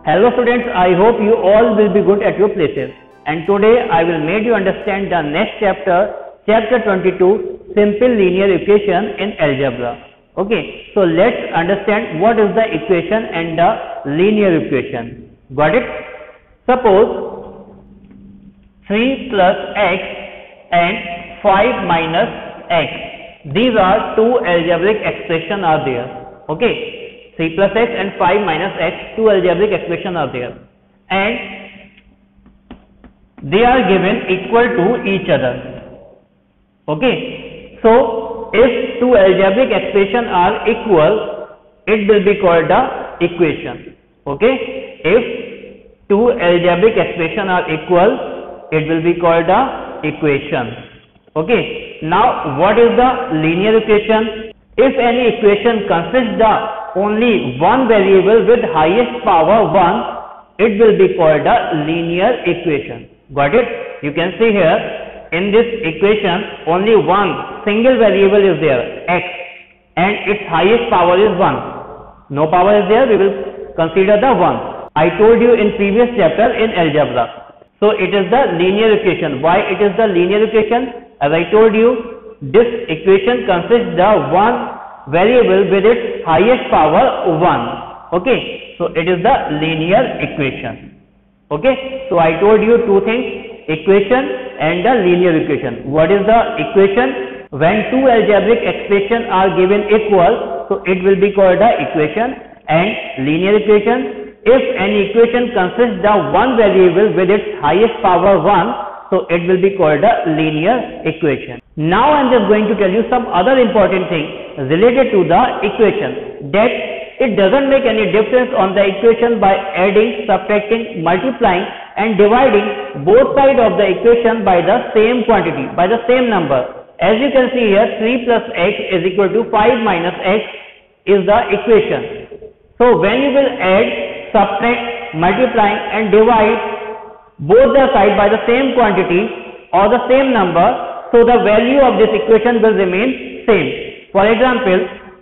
Hello students, I hope you all will be good at your places. And today I will make you understand the next chapter, chapter 22, simple linear equation in algebra. Okay, so let's understand what is the equation and the linear equation. Got it? Suppose 3 plus x and 5 minus x. These are two algebraic expressions are there. Okay. 3 plus x and 5 minus x, two algebraic expressions are there, and they are given equal to each other. Okay, so if two algebraic expressions are equal, it will be called the equation. Okay, if two algebraic expressions are equal, it will be called the equation. Okay, now what is the linear equation? If any equation consists the only one variable with highest power 1, it will be called a linear equation. Got it? You can see here in this equation only one single variable is there, x, and its highest power is 1. No power is there, we will consider the 1. I told you in previous chapter in algebra. So it is the linear equation. Why it is the linear equation? As I told you, this equation consists the one variable with its highest power 1. Okay, so it is the linear equation. Okay, so I told you two things, equation and the linear equation. What is the equation? When two algebraic expressions are given equal, so it will be called the equation. And linear equation, if any equation consists the one variable with its highest power 1, so it will be called a linear equation. Now I am just going to tell you some other important thing related to the equation, that it doesn't make any difference on the equation by adding, subtracting, multiplying and dividing both sides of the equation by the same quantity, by the same number. As you can see here, 3 plus x is equal to 5 minus x is the equation. So when you will add, subtract, multiplying and divide both the sides by the same quantity or the same number, so the value of this equation will remain same. For example,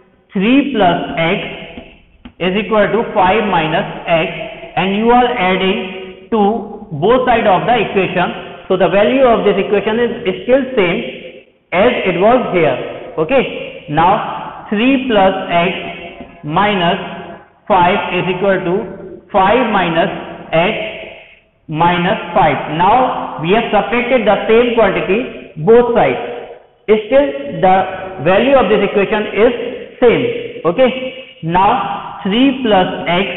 3 plus x is equal to 5 minus x, and you are adding to both sides of the equation, so the value of this equation is still same as it was here. Okay, now 3 plus x minus 5 is equal to 5 minus x minus 5. Now we have subtracted the same quantity both sides. Still the value of this equation is same. Okay, now 3 plus x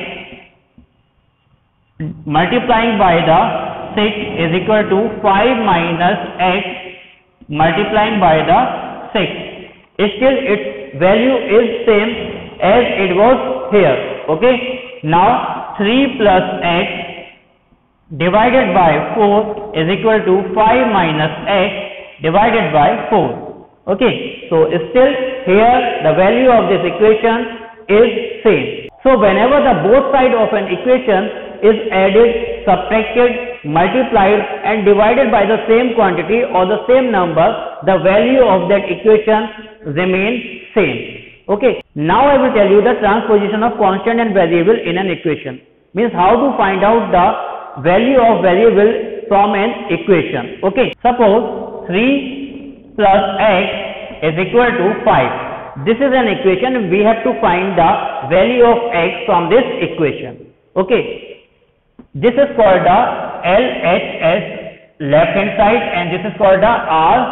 multiplying by the 6 is equal to 5 minus x multiplying by the 6. Still its value is same as it was here. Okay, now 3 plus x divided by 4 is equal to 5 minus x divided by 4. Okay, so still here the value of this equation is same. So whenever the both sides of an equation is added, subtracted, multiplied and divided by the same quantity or the same number, the value of that equation remains same. Okay, now I will tell you the transposition of constant and variable in an equation. Means how to find out the value of variable from an equation. Okay, suppose 3 plus x is equal to 5. This is an equation. We have to find the value of x from this equation. Okay, this is called the LHS left hand side and this is called the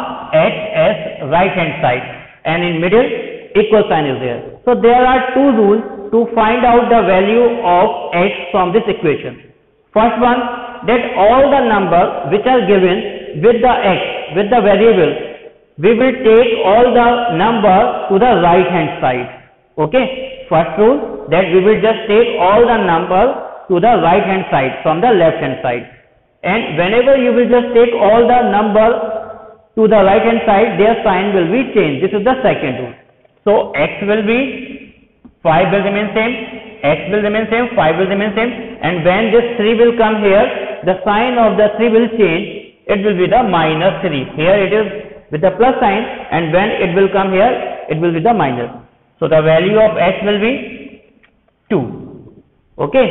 RHS right hand side, and in middle equal sign is there. So there are two rules to find out the value of x from this equation. First one, that all the numbers which are given with the x, with the variable, we will take all the number to the right hand side. Okay, first rule, that we will just take all the number to the right hand side from the left hand side, and whenever you will just take all the number to the right hand side, their sign will be changed. This is the second rule. So x will be 5 will remain same, x will remain same, 5 will remain same, and when this 3 will come here, the sign of the 3 will change. It will be the minus 3. Here it is with the plus sign, and when it will come here, it will be the minus. So the value of x will be 2. Okay.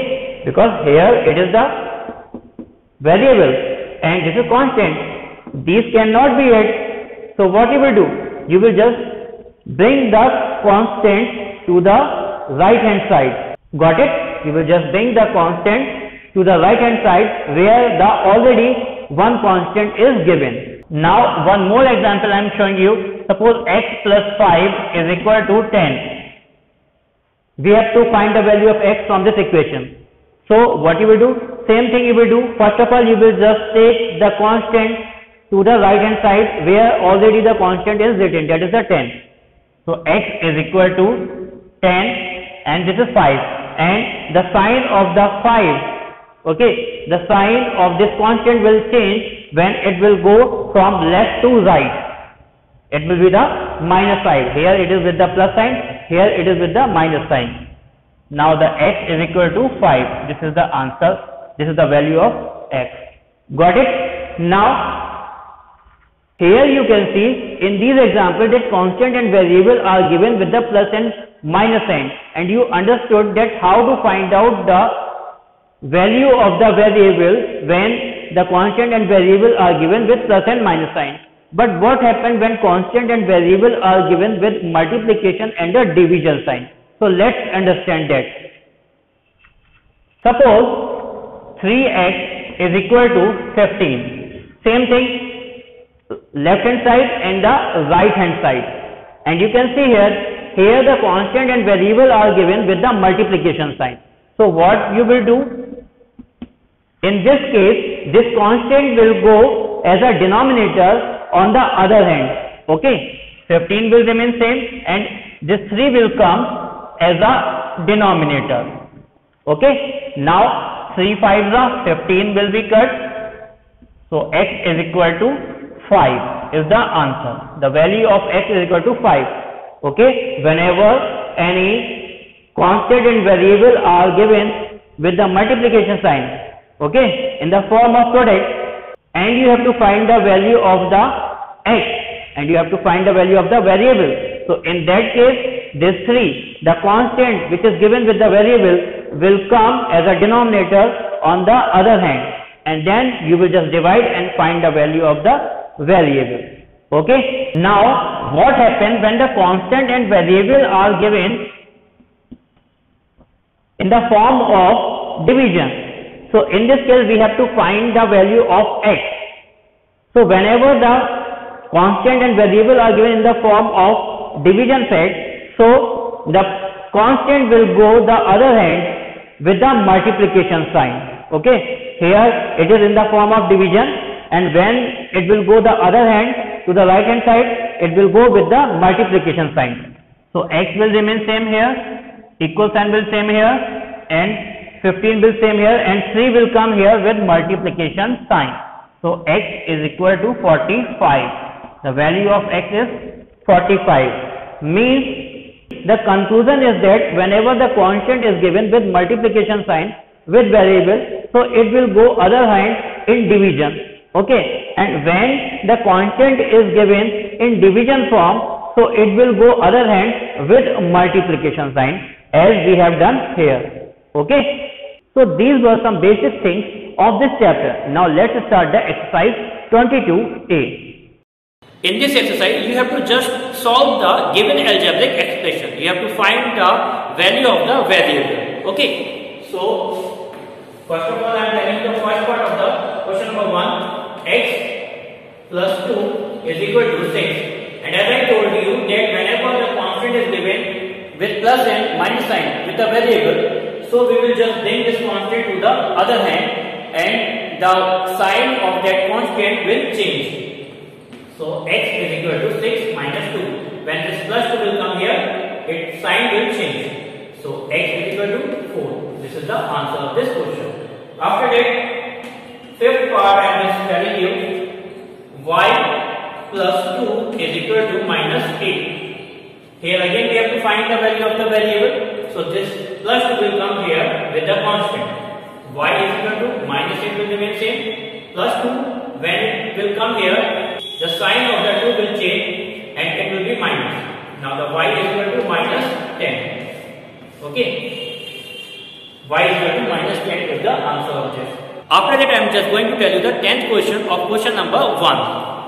because here it is the variable and this is constant. These cannot be added. So what you will do? You will just bring the constant to the right hand side. Got it? You will just bring the constant to the right hand side where the already one constant is given. Now one more example I am showing you. Suppose x plus 5 is equal to 10. We have to find the value of x from this equation. So what you will do? Same thing you will do. First of all, you will just take the constant to the right hand side where already the constant is written, that is the 10. So x is equal to 10 and this is 5, and the sign of the 5, okay, the sign of this constant will change when it will go from left to right. It will be the minus side. Here it is with the plus sign, here it is with the minus sign. Now the x is equal to 5. This is the answer. This is the value of x. Got it? Now here you can see in these examples that constant and variable are given with the plus and minus sign, and you understood that how to find out the value of the variable when the constant and variable are given with plus and minus sign. But what happens when constant and variable are given with multiplication and a division sign? So let's understand that. Suppose 3x is equal to 15. Same thing, left hand side and the right hand side. And you can see here the constant and variable are given with the multiplication sign. So what you will do? In this case, this constant will go as a denominator on the other hand. Okay, 15 will remain same and this 3 will come as a denominator. Okay, now 3 5s are 15 will be cut. So x is equal to 5 is the answer. The value of x is equal to 5. Okay, whenever any constant and variable are given with the multiplication sign, okay, in the form of product, and you have to find the value of the x and you have to find the value of the variable. So in that case, this 3, the constant which is given with the variable will come as a denominator on the other hand, and then you will just divide and find the value of the variable. Okay. Now what happens when the constant and variable are given in the form of division? So in this case we have to find the value of x. So whenever the constant and variable are given in the form of division set, so the constant will go the other hand with the multiplication sign. Okay, here it is in the form of division, and when it will go the other hand to the right hand side, it will go with the multiplication sign. So x will remain same here, equal sign will same here, and 15 will same here, and 3 will come here with multiplication sign. So x is equal to 45. The value of x is 45. Means the conclusion is that whenever the constant is given with multiplication sign with variable, so it will go other hand in division. Okay, and when the constant is given in division form, so it will go other hand with multiplication sign as we have done here. Okay. So these were some basic things of this chapter. Now let's start the exercise 22A. In this exercise, you have to just solve the given algebraic expression. You have to find the value of the variable. Okay. So first of all, I am telling the first part of the question number 1. X plus 2 is equal to 6. And as I told you that whenever the constant is given with plus and minus sign with the variable, so we will just bring this constant to the other hand and the sign of that constant will change. So x is equal to 6 minus 2. When this plus 2 will come here, its sign will change. So x is equal to 4. This is the answer of this question. After that, fifth part I am just telling you, y plus 2 is equal to minus 8. Here again we have to find the value of the variable. So this plus 2 will come here with the constant. Y is equal to minus 8 will remain same. Plus 2, when it will come here, the sign of the 2 will change and it will be minus. Now the y is equal to minus 10. Okay. y is equal to minus 10 is the answer of this. After that, I am just going to tell you the 10th question of question number 1.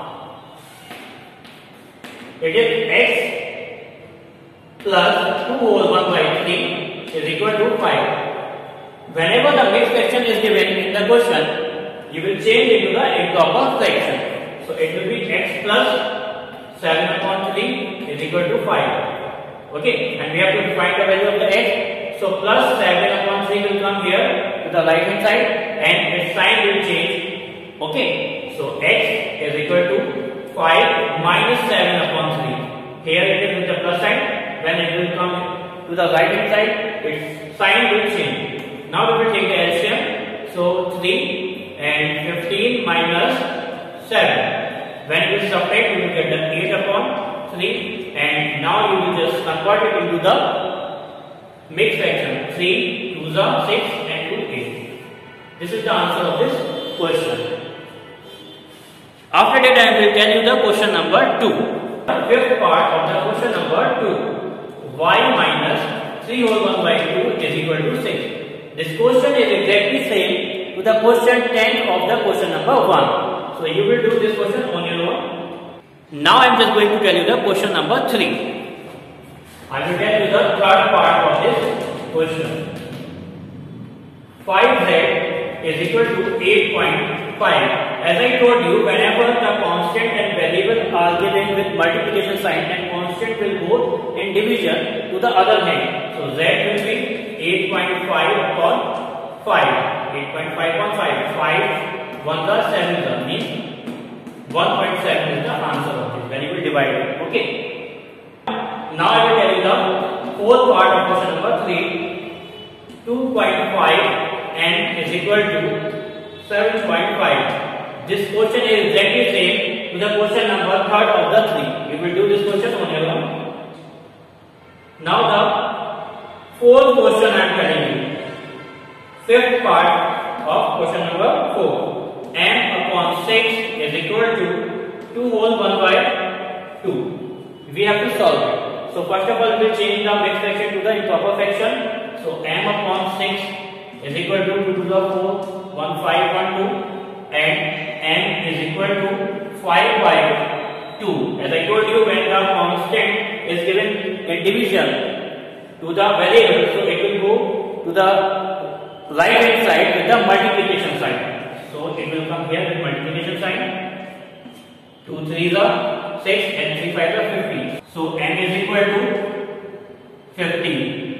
It is x plus 2 whole 1 by 3 is equal to 5. Whenever the mixed fraction is given in the question, you will change into the improper fraction. So it will be x plus 7 upon 3 is equal to 5. Okay, and we have to find the value of the x. So plus 7 upon 3 will come here to the right hand side and its sign will change. Okay, so x is equal to 5 minus 7 upon 3. Here it is with the plus sign. When it will come to the right hand side, its sign will change. Now we will take the LCM. So 3 and 15 minus 7. When we subtract, we will get the 8 upon 3. And now you will just convert it into the mixed fraction. 3 2 are 6 and 2 8. This is the answer of this question. After that, I will tell you the question number 2. The fifth part of the question number 2. Y minus 3 whole 1 by 2 is equal to 6. This question is exactly same to the question 10 of the question number 1. So you will do this question on your own. Now I am just going to tell you the question number 3. I will tell you the third part of this question. 5z is equal to 8.5. As I told you, whenever the constant and variable are given with multiplication sign, then constant will go in division to the other hand. So z will be 8.5 upon 5. 8.5 upon 5. 5 1 is 7 means 1.7 is the answer of this when you will divide it. Okay. Now I will tell you the fourth part of question number 3. 2.5 n is equal to 7.5. This question is exactly same to the question number 3rd of the 3. You will do this question on your own. Now the fourth question I am telling you. Fifth part of question number 4. M upon 6 is equal to 2 whole 1 by 2. We have to solve it. So first of all, we will change the mixed fraction to the improper fraction. So m upon 6 is equal to 2 to the 4, 1 5 1 2, and n is equal to 5 by 2. As I told you, when the constant is given in division to the variable, so it will go to the right hand side with the multiplication sign. So it will come here with multiplication sign. 2 3s are 6 and 3 5s are 50. So m is equal to 50.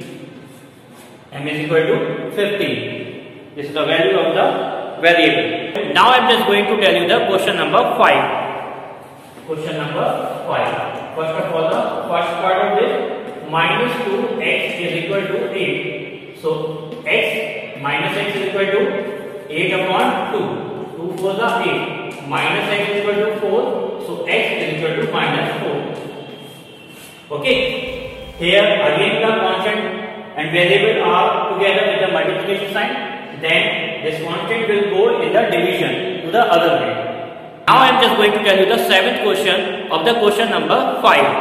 M is equal to 50. This is the value of the variable. Now I am just going to tell you the question number 5. Question number 5. First of all, the first part of this, minus 2x is equal to 8. So x minus x is equal to 8 upon 2. 2 4s are 8. Minus x is equal to 4. So x is equal to minus 4. Okay. Here again the constant and variable are together with the multiplication sign. Then this constant will go in the division to the other hand. Now I am just going to tell you the 7th question of the question number 5.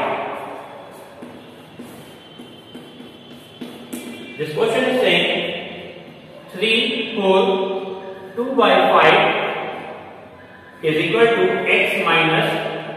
This question is saying 3 whole 2 by 5 is equal to x minus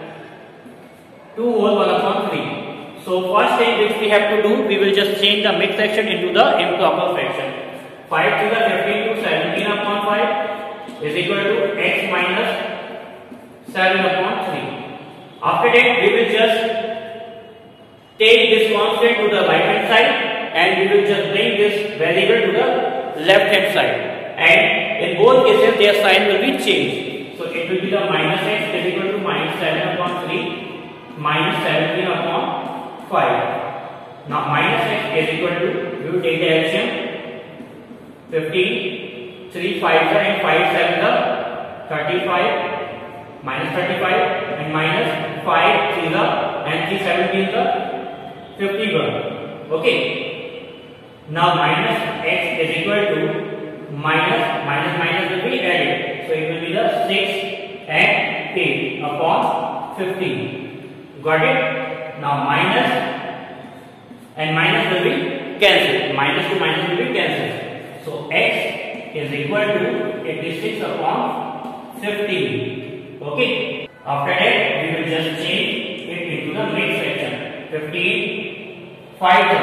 2 whole 1 upon 3. So first thing which we have to do, we will just change the mixed fraction into the improper fraction. 5 to the 15 to 17 upon 5 is equal to x minus 7 upon 3. After that, we will just take this constant to the right hand side and we will just bring this variable to the left hand side. And in both cases, their sign will be changed. So it will be the minus x is equal to minus 7 upon 3 minus 17 upon 5. Now minus x is equal to, we will take the LCM. 15, 3 5s and 5 7s are 35, minus 35 and minus 5 3s are and 3 17s are 51. Okay. Now minus x is equal to minus will be added. So it will be the 6 and 8 upon 15. Got it? Now minus and minus will be cancelled. Minus to minus will be cancelled. So x is equal to 86 upon 15. Okay. After that, we will just change it into the mid section. 15, 5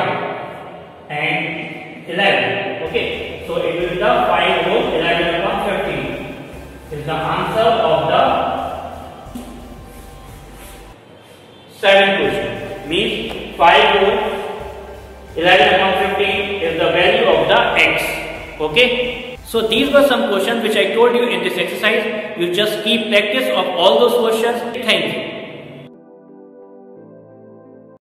and 11. Okay. So it will be the 5 rows 11 upon 15. Is the answer of the 7th question. Means 5 rows 11 upon 15 is the value of the x. Okay. So these were some questions which I told you in this exercise. You just keep practice of all those questions. Thank you.